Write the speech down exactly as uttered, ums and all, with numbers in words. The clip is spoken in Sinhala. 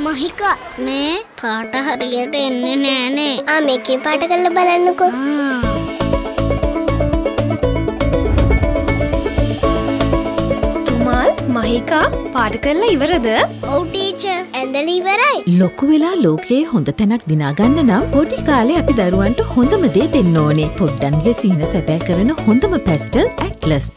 මහිකා මේ පාට හරියට එන්නේ නෑනේ. ආ මේකෙන් පාට කරලා බලන්නකෝ. තුමාල් මහිකා පාට කරලා ඉවරද? ඔව් ටීචර්. ඇඳලා ඉවරයි. ලොකු වෙලා ලෝකයේ හොඳ තැනක් දිනා ගන්න නම් පොඩි කාලේ අපි දරුවන්ට හොඳම දේ දෙන්න ඕනේ. පොඩ්ඩන්ගේ සීන සැපෑ කරන හොඳම පැස්ටල් ඇට්ලස්.